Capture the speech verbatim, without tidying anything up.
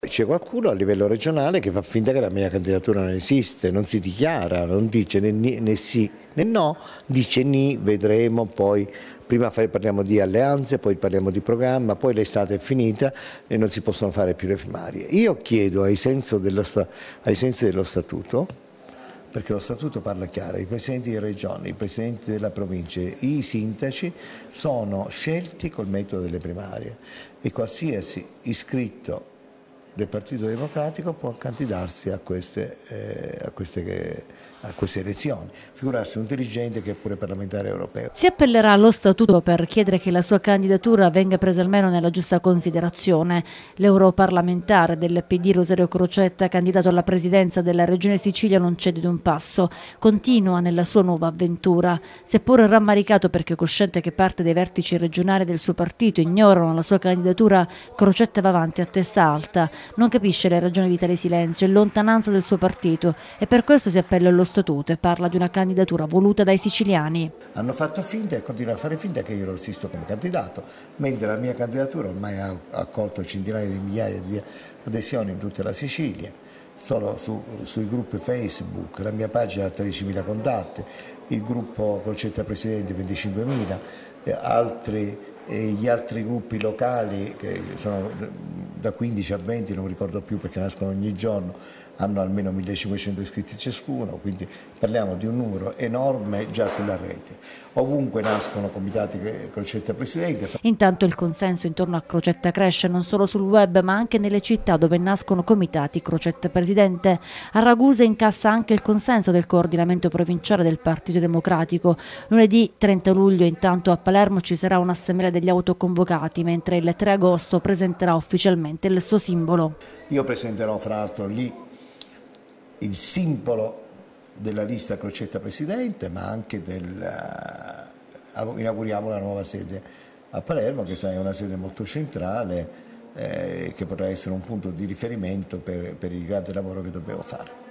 c'è qualcuno a livello regionale che fa finta che la mia candidatura non esiste, non si dichiara, non dice né, né sì né no, dice ni, vedremo, poi prima parliamo di alleanze, poi parliamo di programma, poi l'estate è finita e non si possono fare più le primarie. Io chiedo ai sensi dello, ai sensi dello statuto, perché lo statuto parla chiaro, i presidenti di regione, i presidenti della provincia, i sindaci sono scelti col metodo delle primarie e qualsiasi iscritto del Partito Democratico può candidarsi a queste, eh, a queste, a queste elezioni, figurarsi un dirigente che è pure parlamentare europeo. Si appellerà allo statuto per chiedere che la sua candidatura venga presa almeno nella giusta considerazione. L'europarlamentare del P D Rosario Crocetta, candidato alla presidenza della Regione Sicilia, non cede di un passo, continua nella sua nuova avventura. Seppur rammaricato perché cosciente che parte dei vertici regionali del suo partito ignorano la sua candidatura, Crocetta va avanti a testa alta. Non capisce le ragioni di tale silenzio e lontananza del suo partito e per questo si appella allo statuto e parla di una candidatura voluta dai siciliani. Hanno fatto finta e continuano a fare finta che io lo assisto come candidato, mentre la mia candidatura ormai ha accolto centinaia di migliaia di adesioni in tutta la Sicilia, solo su, sui gruppi Facebook, la mia pagina ha tredicimila contatti, il gruppo Crocetta Presidente venticinquemila, eh, altri e gli altri gruppi locali che sono da quindici a venti, non ricordo più perché nascono ogni giorno, hanno almeno millecinquecento iscritti ciascuno, quindi parliamo di un numero enorme già sulla rete. Ovunque nascono comitati Crocetta Presidente. Intanto il consenso intorno a Crocetta cresce non solo sul web ma anche nelle città dove nascono comitati Crocetta Presidente. A Ragusa incassa anche il consenso del coordinamento provinciale del Partito Democratico. Lunedì trenta luglio intanto a Palermo ci sarà un'assemblea degli autoconvocati, mentre il tre agosto presenterà ufficialmente il suo simbolo. Io presenterò fra l'altro lì il simbolo della lista Crocetta Presidente, ma anche del, uh, inauguriamo la nuova sede a Palermo, che è una sede molto centrale, eh, che potrà essere un punto di riferimento per, per il grande lavoro che dobbiamo fare.